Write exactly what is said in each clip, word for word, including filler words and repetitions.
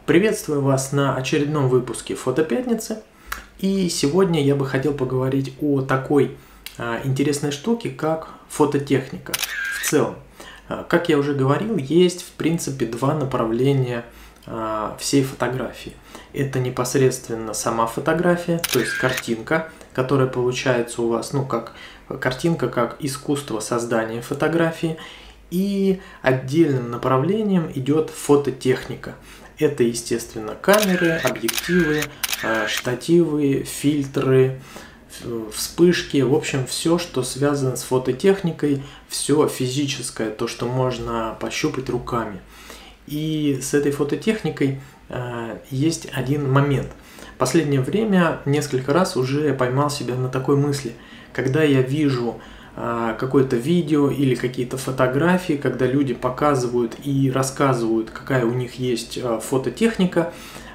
Приветствую вас на очередном выпуске Фотопятницы. И сегодня я бы хотел поговорить о такой а, интересной штуке, как фототехника в целом. А, как я уже говорил, есть в принципе два направления а, всей фотографии. Это непосредственно сама фотография, то есть картинка, которая получается у вас, ну как картинка, как искусство создания фотографии. И отдельным направлением идет фототехника. Это, естественно, камеры, объективы, штативы, фильтры, вспышки, в общем, все, что связано с фототехникой, все физическое, то, что можно пощупать руками. И с этой фототехникой есть один момент. В последнее время несколько раз уже поймал себя на такой мысли, когда я вижу какое-то видео или какие-то фотографии, когда люди показывают и рассказывают, какая у них есть фототехника.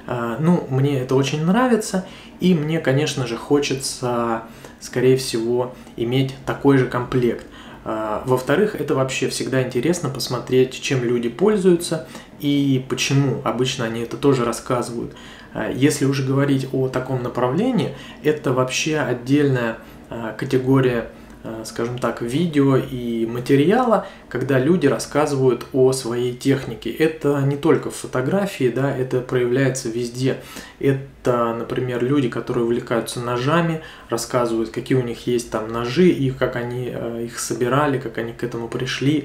Ну, мне это очень нравится, и мне, конечно же, хочется, скорее всего, иметь такой же комплект. Во-вторых, это вообще всегда интересно посмотреть, чем люди пользуются и почему. Обычно они это тоже рассказывают. Если уже говорить о таком направлении, это вообще отдельная категория, скажем так, видео и материала, когда люди рассказывают о своей технике. Это не только в фотографии, да, это проявляется везде. Это, например, люди, которые увлекаются ножами, рассказывают, какие у них есть там ножи, и как они их собирали, как они к этому пришли.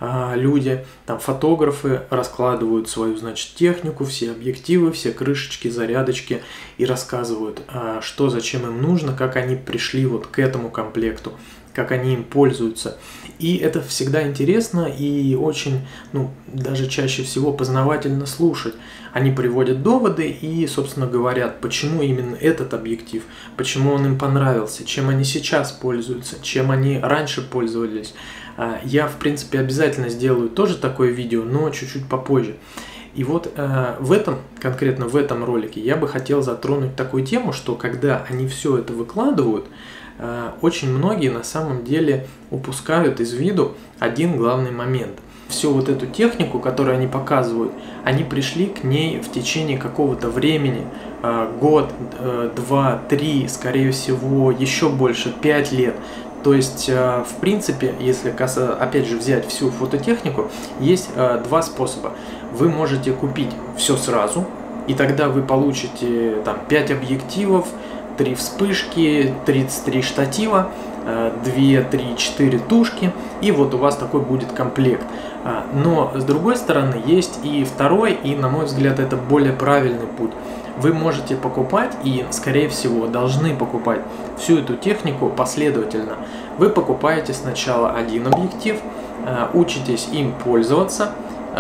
Люди, там, фотографы раскладывают свою, значит, технику, все объективы, все крышечки, зарядочки и рассказывают, что, зачем им нужно, как они пришли вот к этому комплекту, как они им пользуются. И это всегда интересно и очень, ну, даже чаще всего познавательно слушать. Они приводят доводы и, собственно, говорят, почему именно этот объектив, почему он им понравился, чем они сейчас пользуются, чем они раньше пользовались. Я, в принципе, обязательно сделаю тоже такое видео, но чуть-чуть попозже. И вот э, в этом, конкретно в этом ролике, я бы хотел затронуть такую тему, что когда они все это выкладывают, э, очень многие на самом деле упускают из виду один главный момент. Всю вот эту технику, которую они показывают, они пришли к ней в течение какого-то времени, э, год, э, два, три, скорее всего, еще больше, пять лет. То есть, в принципе, если, опять же, взять всю фототехнику, есть два способа. Вы можете купить все сразу, и тогда вы получите там пять объективов, три вспышки, тридцать три штатива, два, три, четыре тушки, и вот у вас такой будет комплект. Но, с другой стороны, есть и второй, и, на мой взгляд, это более правильный путь. Вы можете покупать и, скорее всего, должны покупать всю эту технику последовательно. Вы покупаете сначала один объектив, учитесь им пользоваться,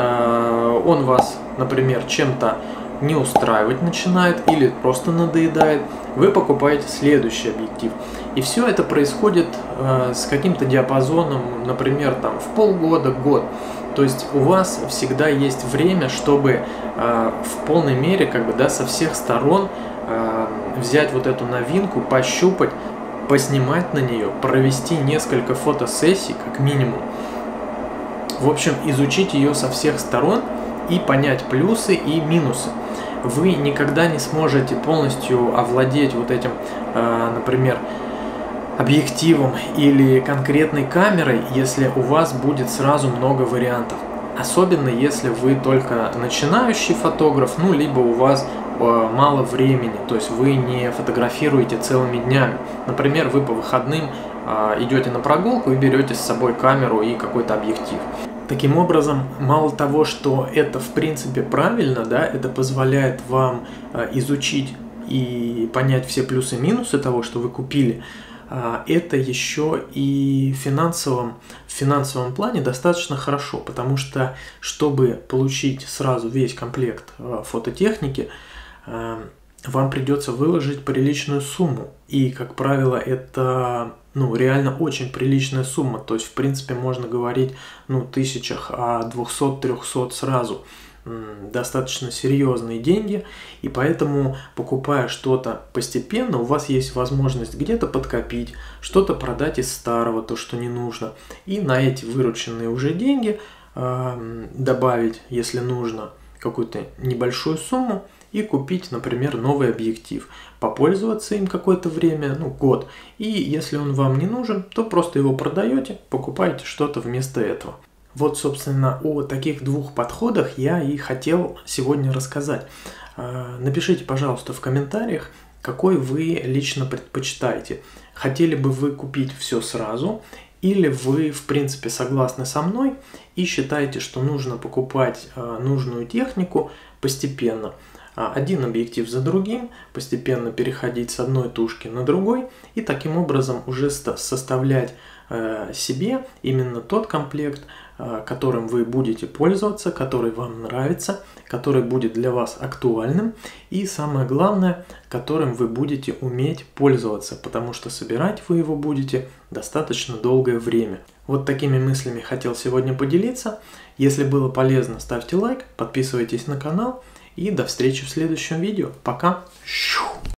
он вас, например, чем-то не устраивать начинает или просто надоедает, вы покупаете следующий объектив. И все это происходит с каким-то диапазоном, например, там, в полгода, год. То есть у вас всегда есть время, чтобы э, в полной мере, как бы, да, со всех сторон э, взять вот эту новинку, пощупать, поснимать на нее, провести несколько фотосессий, как минимум. В общем, изучить ее со всех сторон и понять плюсы и минусы. Вы никогда не сможете полностью овладеть вот этим, э, например, объективом или конкретной камерой, если у вас будет сразу много вариантов. Особенно если вы только начинающий фотограф, ну либо у вас э, мало времени, то есть вы не фотографируете целыми днями. Например, вы по выходным э, идете на прогулку и берете с собой камеру и какой-то объектив. Таким образом, мало того, что это в принципе правильно, да, это позволяет вам э, изучить и понять все плюсы и минусы того, что вы купили. Это еще и в финансовом, в финансовом плане достаточно хорошо, потому что, чтобы получить сразу весь комплект фототехники, вам придется выложить приличную сумму. И, как правило, это, ну, реально очень приличная сумма. То есть, в принципе, можно говорить, ну, тысячах, а двухсот-трехсот сразу. Достаточно серьезные деньги, и поэтому, покупая что-то постепенно, у вас есть возможность где-то подкопить, что-то продать из старого, то, что не нужно, и на эти вырученные уже деньги э, добавить, если нужно, какую-то небольшую сумму и купить, например, новый объектив, попользоваться им какое-то время, ну, год, и если он вам не нужен, то просто его продаете, покупаете что-то вместо этого. Вот, собственно, о таких двух подходах я и хотел сегодня рассказать. Напишите, пожалуйста, в комментариях, какой вы лично предпочитаете. Хотели бы вы купить все сразу, или вы, в принципе, согласны со мной и считаете, что нужно покупать нужную технику постепенно, один объектив за другим, постепенно переходить с одной тушки на другой и таким образом уже составлять себе именно тот комплект, которым вы будете пользоваться, который вам нравится, который будет для вас актуальным и, самое главное, которым вы будете уметь пользоваться, потому что собирать вы его будете достаточно долгое время. Вот такими мыслями хотел сегодня поделиться. Если было полезно, ставьте лайк, подписывайтесь на канал и до встречи в следующем видео. Пока!